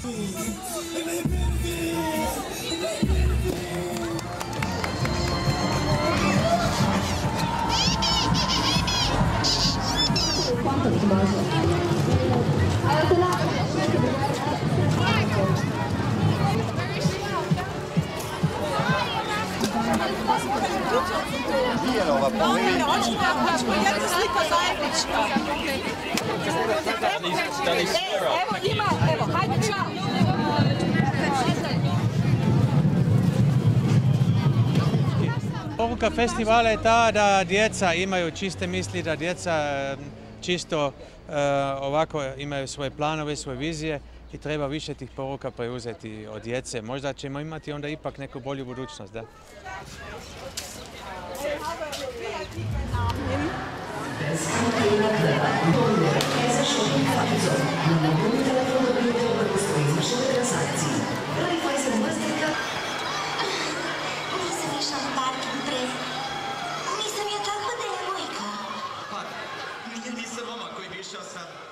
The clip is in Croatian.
Quanto ti bacio? Evo ima, evo, hajde čao. Poruka festivala je ta da djeca imaju čiste misli, da djeca čisto ovako imaju svoje planove, svoje vizije i treba više tih poruka preuzeti od djece. Možda ćemo imati onda ipak neku bolju budućnost, da? Nisam išla na parking pred. Nisam ja takva devojka. Pa, nije nisam momak koji bi išao sad.